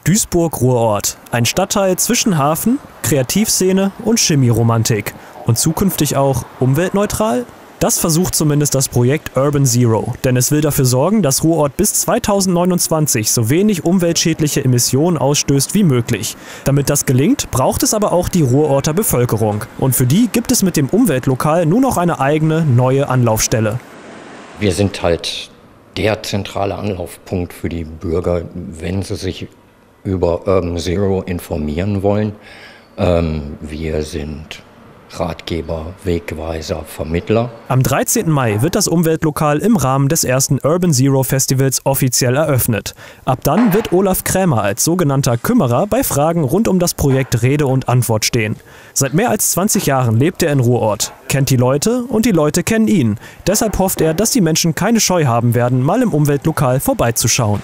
Duisburg-Ruhrort, ein Stadtteil zwischen Hafen, Kreativszene und Chemieromantik. Und zukünftig auch umweltneutral? Das versucht zumindest das Projekt Urban Zero, denn es will dafür sorgen, dass Ruhrort bis 2029 so wenig umweltschädliche Emissionen ausstößt wie möglich. Damit das gelingt, braucht es aber auch die Ruhrorter Bevölkerung. Und für die gibt es mit dem Umweltlokal nun auch eine eigene, neue Anlaufstelle. Wir sind halt der zentrale Anlaufpunkt für die Bürger, wenn sie sich über Urban Zero informieren wollen. Wir sind Ratgeber, Wegweiser, Vermittler. Am 13. Mai wird das Umweltlokal im Rahmen des ersten Urban Zero Festivals offiziell eröffnet. Ab dann wird Olaf Krämer als sogenannter Kümmerer bei Fragen rund um das Projekt Rede und Antwort stehen. Seit mehr als 20 Jahren lebt er in Ruhrort, kennt die Leute und die Leute kennen ihn. Deshalb hofft er, dass die Menschen keine Scheu haben werden, mal im Umweltlokal vorbeizuschauen.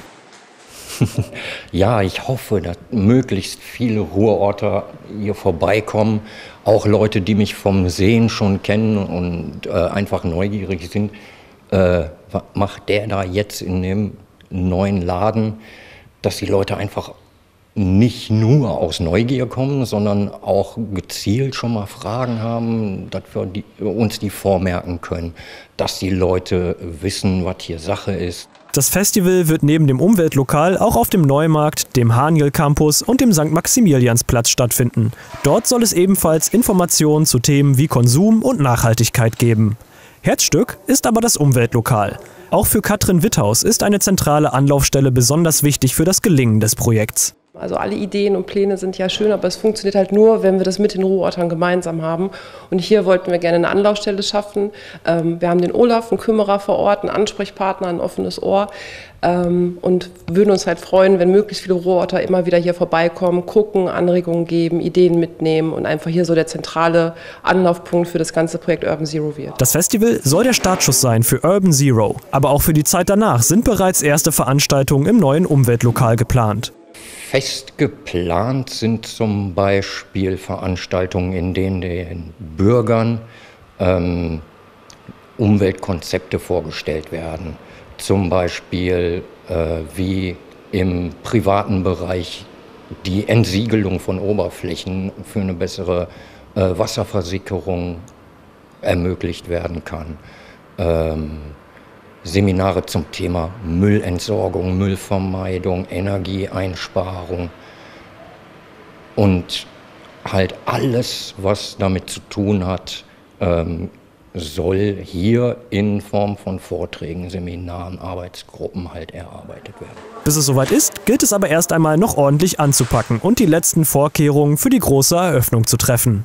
Ja, ich hoffe, dass möglichst viele Ruhrorter hier vorbeikommen. Auch Leute, die mich vom Sehen schon kennen und einfach neugierig sind. Was macht der da jetzt in dem neuen Laden? Dass die Leute einfach nicht nur aus Neugier kommen, sondern auch gezielt schon mal Fragen haben, dass wir uns die vormerken können. Dass die Leute wissen, was hier Sache ist. Das Festival wird neben dem Umweltlokal auch auf dem Neumarkt, dem Haniel Campus und dem St. Maximiliansplatz stattfinden. Dort soll es ebenfalls Informationen zu Themen wie Konsum und Nachhaltigkeit geben. Herzstück ist aber das Umweltlokal. Auch für Katrin Witthaus ist eine zentrale Anlaufstelle besonders wichtig für das Gelingen des Projekts. Also alle Ideen und Pläne sind ja schön, aber es funktioniert halt nur, wenn wir das mit den Ruhrortern gemeinsam haben. Und hier wollten wir gerne eine Anlaufstelle schaffen. Wir haben den Olaf, einen Kümmerer vor Ort, einen Ansprechpartner, ein offenes Ohr. Und würden uns halt freuen, wenn möglichst viele Ruhrorter immer wieder hier vorbeikommen, gucken, Anregungen geben, Ideen mitnehmen und einfach hier so der zentrale Anlaufpunkt für das ganze Projekt Urban Zero wird. Das Festival soll der Startschuss sein für Urban Zero. Aber auch für die Zeit danach sind bereits erste Veranstaltungen im neuen Umweltlokal geplant. Fest geplant sind zum Beispiel Veranstaltungen, in denen den Bürgern Umweltkonzepte vorgestellt werden. Zum Beispiel wie im privaten Bereich die Entsiegelung von Oberflächen für eine bessere Wasserversickerung ermöglicht werden kann. Seminare zum Thema Müllentsorgung, Müllvermeidung, Energieeinsparung und halt alles, was damit zu tun hat, soll hier in Form von Vorträgen, Seminaren, Arbeitsgruppen halt erarbeitet werden. Bis es soweit ist, gilt es aber erst einmal noch ordentlich anzupacken und die letzten Vorkehrungen für die große Eröffnung zu treffen.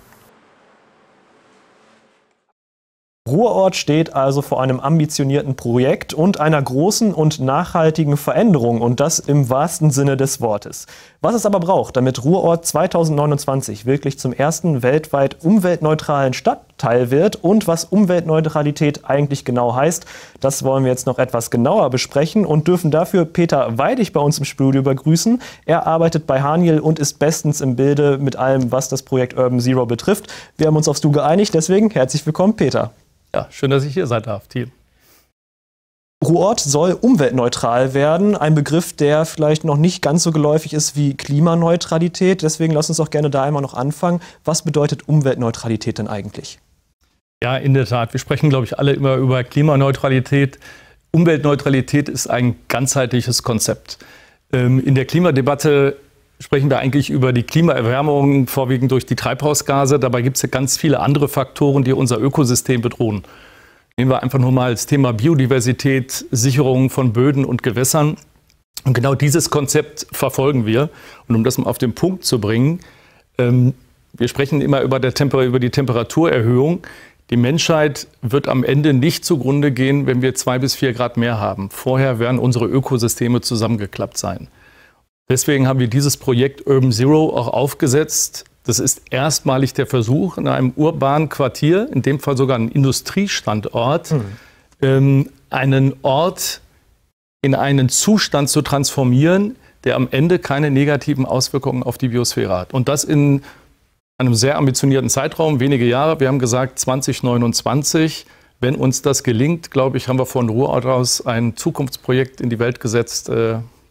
Ruhrort steht also vor einem ambitionierten Projekt und einer großen und nachhaltigen Veränderung und das im wahrsten Sinne des Wortes. Was es aber braucht, damit Ruhrort 2029 wirklich zum ersten weltweit umweltneutralen Stadtteil wird und was Umweltneutralität eigentlich genau heißt, das wollen wir jetzt noch etwas genauer besprechen und dürfen dafür Peter Weidig bei uns im Studio begrüßen. Er arbeitet bei Haniel und ist bestens im Bilde mit allem, was das Projekt Urban Zero betrifft. Wir haben uns aufs Du geeinigt, deswegen herzlich willkommen, Peter. Ja, schön, dass ich hier sein darf, Thiel. Ruhrort soll umweltneutral werden, ein Begriff, der vielleicht noch nicht ganz so geläufig ist wie Klimaneutralität. Deswegen lass uns doch gerne da einmal noch anfangen. Was bedeutet Umweltneutralität denn eigentlich? Ja, in der Tat. Wir sprechen, glaube ich, alle immer über Klimaneutralität. Umweltneutralität ist ein ganzheitliches Konzept. In der Klimadebatte sprechen wir eigentlich über die Klimaerwärmung, vorwiegend durch die Treibhausgase. Dabei gibt es ja ganz viele andere Faktoren, die unser Ökosystem bedrohen. Nehmen wir einfach nur mal das Thema Biodiversität, Sicherung von Böden und Gewässern. Und genau dieses Konzept verfolgen wir. Und um das mal auf den Punkt zu bringen, wir sprechen immer über die Temperaturerhöhung. Die Menschheit wird am Ende nicht zugrunde gehen, wenn wir 2 bis 4 Grad mehr haben. Vorher werden unsere Ökosysteme zusammengeklappt sein. Deswegen haben wir dieses Projekt Urban Zero auch aufgesetzt. Das ist erstmalig der Versuch, in einem urbanen Quartier, in dem Fall sogar ein Industriestandort, einen Ort in einen Zustand zu transformieren, der am Ende keine negativen Auswirkungen auf die Biosphäre hat. Und das in einem sehr ambitionierten Zeitraum, wenige Jahre. Wir haben gesagt 2029. Wenn uns das gelingt, glaube ich, haben wir von Ruhrort aus ein Zukunftsprojekt in die Welt gesetzt,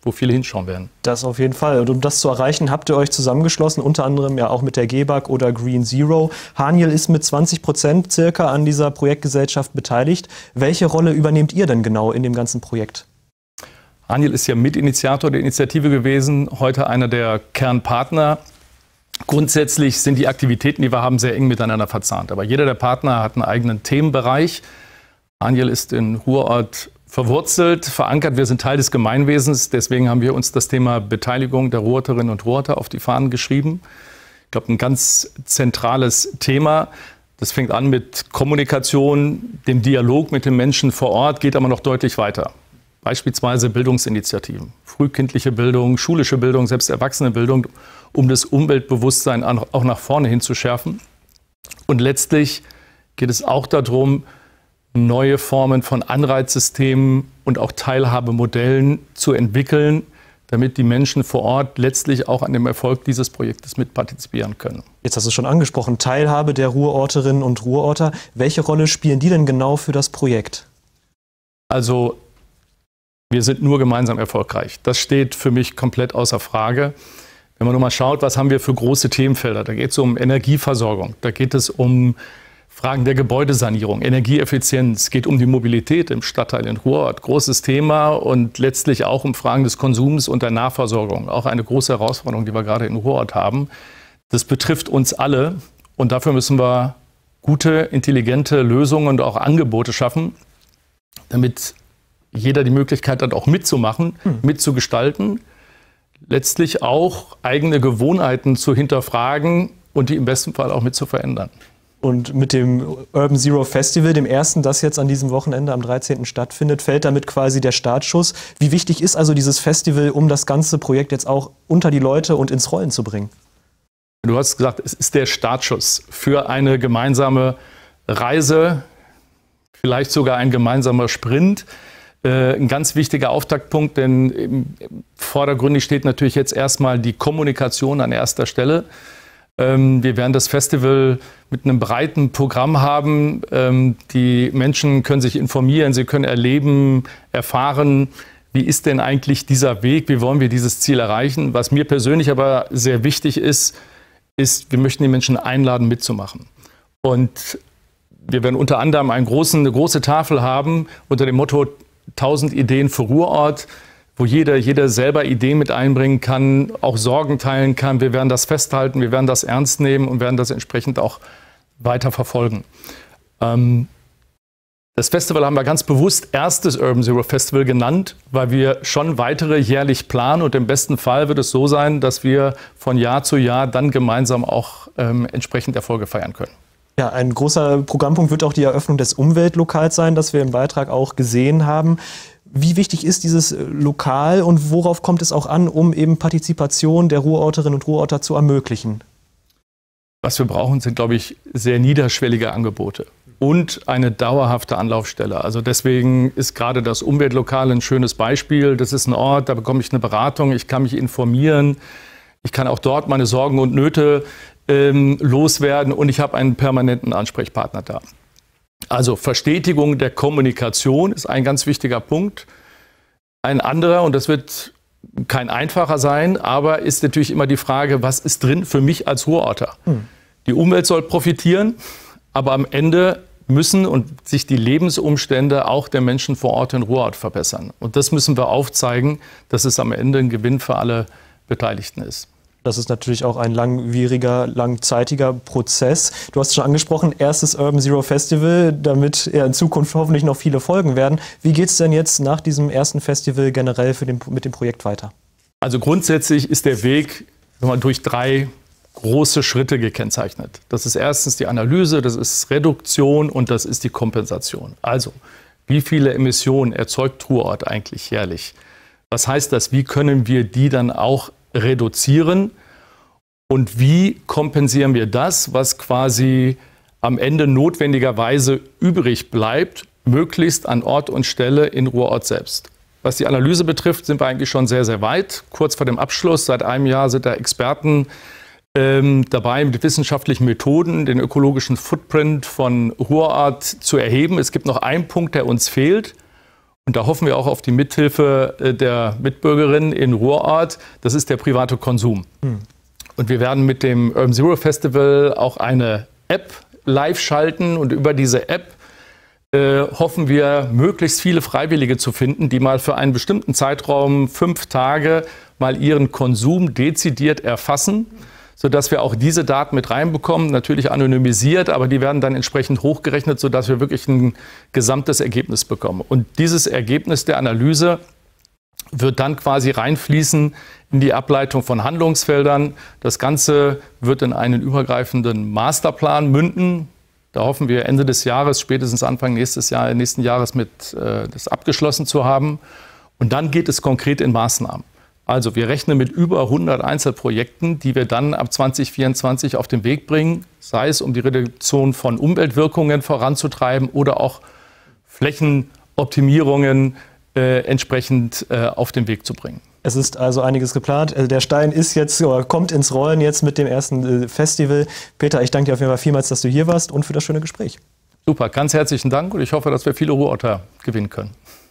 wo viele hinschauen werden. Das auf jeden Fall. Und um das zu erreichen, habt ihr euch zusammengeschlossen, unter anderem ja auch mit der GEBAG oder Green Zero. Haniel ist mit 20% circa an dieser Projektgesellschaft beteiligt. Welche Rolle übernehmt ihr denn genau in dem ganzen Projekt? Haniel ist ja Mitinitiator der Initiative gewesen, heute einer der Kernpartner. Grundsätzlich sind die Aktivitäten, die wir haben, sehr eng miteinander verzahnt. Aber jeder der Partner hat einen eigenen Themenbereich. Haniel ist in Ruhrort verwurzelt, verankert. Wir sind Teil des Gemeinwesens. Deswegen haben wir uns das Thema Beteiligung der Ruhrorterinnen und Ruhrorter auf die Fahnen geschrieben. Ich glaube, ein ganz zentrales Thema. Das fängt an mit Kommunikation, dem Dialog mit den Menschen vor Ort, geht aber noch deutlich weiter. Beispielsweise Bildungsinitiativen, frühkindliche Bildung, schulische Bildung, selbst Erwachsenenbildung, um das Umweltbewusstsein auch nach vorne hin zu schärfen. Und letztlich geht es auch darum, neue Formen von Anreizsystemen und auch Teilhabemodellen zu entwickeln, damit die Menschen vor Ort letztlich auch an dem Erfolg dieses Projektes mitpartizipieren können. Jetzt hast du schon angesprochen, Teilhabe der Ruhrorterinnen und Ruhrorter. Welche Rolle spielen die denn genau für das Projekt? Also wir sind nur gemeinsam erfolgreich. Das steht für mich komplett außer Frage. Wenn man nur mal schaut, was haben wir für große Themenfelder? Da geht es um Energieversorgung, da geht es um Fragen der Gebäudesanierung, Energieeffizienz, es geht um die Mobilität im Stadtteil in Ruhrort. Großes Thema und letztlich auch um Fragen des Konsums und der Nahversorgung. Auch eine große Herausforderung, die wir gerade in Ruhrort haben. Das betrifft uns alle und dafür müssen wir gute, intelligente Lösungen und auch Angebote schaffen, damit jeder die Möglichkeit hat, auch mitzumachen, mitzugestalten, letztlich auch eigene Gewohnheiten zu hinterfragen und die im besten Fall auch mit zu verändern. Und mit dem Urban Zero Festival, dem ersten, das jetzt an diesem Wochenende am 13. stattfindet, fällt damit quasi der Startschuss. Wie wichtig ist also dieses Festival, um das ganze Projekt jetzt auch unter die Leute und ins Rollen zu bringen? Du hast gesagt, es ist der Startschuss für eine gemeinsame Reise, vielleicht sogar ein gemeinsamer Sprint. Ein ganz wichtiger Auftaktpunkt, denn vordergründig steht natürlich jetzt erstmal die Kommunikation an erster Stelle. Wir werden das Festival mit einem breiten Programm haben. Die Menschen können sich informieren, sie können erleben, erfahren, wie ist denn eigentlich dieser Weg, wie wollen wir dieses Ziel erreichen. Was mir persönlich aber sehr wichtig ist, wir möchten die Menschen einladen, mitzumachen. Und wir werden unter anderem eine große Tafel haben unter dem Motto 1000 Ideen für Ruhrort, wo jeder selber Ideen mit einbringen kann, auch Sorgen teilen kann. Wir werden das festhalten, wir werden das ernst nehmen und werden das entsprechend auch weiter verfolgen. Das Festival haben wir ganz bewusst erstes Urban Zero Festival genannt, weil wir schon weitere jährlich planen und im besten Fall wird es so sein, dass wir von Jahr zu Jahr dann gemeinsam auch entsprechend Erfolge feiern können. Ja, ein großer Programmpunkt wird auch die Eröffnung des Umweltlokals sein, das wir im Beitrag auch gesehen haben. Wie wichtig ist dieses Lokal und worauf kommt es auch an, um eben Partizipation der Ruhrorterinnen und Ruhrorter zu ermöglichen? Was wir brauchen, sind, glaube ich, sehr niederschwellige Angebote und eine dauerhafte Anlaufstelle. Also deswegen ist gerade das Umweltlokal ein schönes Beispiel. Das ist ein Ort, da bekomme ich eine Beratung, ich kann mich informieren, ich kann auch dort meine Sorgen und Nöte loswerden und ich habe einen permanenten Ansprechpartner da. Also Verstetigung der Kommunikation ist ein ganz wichtiger Punkt. Ein anderer, und das wird kein einfacher sein, aber ist natürlich immer die Frage, was ist drin für mich als Ruhrorter? Die Umwelt soll profitieren, aber am Ende müssen und sich die Lebensumstände auch der Menschen vor Ort in Ruhrort verbessern. Und das müssen wir aufzeigen, dass es am Ende ein Gewinn für alle Beteiligten ist. Das ist natürlich auch ein langwieriger, langzeitiger Prozess. Du hast es schon angesprochen, erstes Urban Zero Festival, damit in Zukunft hoffentlich noch viele folgen werden. Wie geht es denn jetzt nach diesem ersten Festival generell mit dem Projekt weiter? Also grundsätzlich ist der Weg durch 3 große Schritte gekennzeichnet. Das ist erstens die Analyse, das ist Reduktion und das ist die Kompensation. Also, wie viele Emissionen erzeugt Ruhrort eigentlich jährlich? Was heißt das? Wie können wir die dann auch reduzieren und wie kompensieren wir das, was quasi am Ende notwendigerweise übrig bleibt, möglichst an Ort und Stelle in Ruhrort selbst. Was die Analyse betrifft, sind wir eigentlich schon sehr, sehr weit. Kurz vor dem Abschluss, seit einem Jahr sind da Experten dabei, mit wissenschaftlichen Methoden den ökologischen Footprint von Ruhrort zu erheben. Es gibt noch einen Punkt, der uns fehlt. Und da hoffen wir auch auf die Mithilfe der Mitbürgerinnen in Ruhrort. Das ist der private Konsum. Und wir werden mit dem Urban Zero Festival auch eine App live schalten. Und über diese App hoffen wir, möglichst viele Freiwillige zu finden, die mal für einen bestimmten Zeitraum 5 Tage mal ihren Konsum dezidiert erfassen, sodass wir auch diese Daten mit reinbekommen, natürlich anonymisiert, aber die werden dann entsprechend hochgerechnet, sodass wir wirklich ein gesamtes Ergebnis bekommen. Und dieses Ergebnis der Analyse wird dann quasi reinfließen in die Ableitung von Handlungsfeldern. Das Ganze wird in einen übergreifenden Masterplan münden. Da hoffen wir Ende des Jahres, spätestens Anfang nächsten Jahres das abgeschlossen zu haben. Und dann geht es konkret in Maßnahmen. Also wir rechnen mit über 100 Einzelprojekten, die wir dann ab 2024 auf den Weg bringen, sei es um die Reduktion von Umweltwirkungen voranzutreiben oder auch Flächenoptimierungen entsprechend auf den Weg zu bringen. Es ist also einiges geplant. Der Stein kommt ins Rollen jetzt mit dem ersten Festival. Peter, ich danke dir auf jeden Fall vielmals, dass du hier warst und für das schöne Gespräch. Super, ganz herzlichen Dank und ich hoffe, dass wir viele Ruhrorter gewinnen können.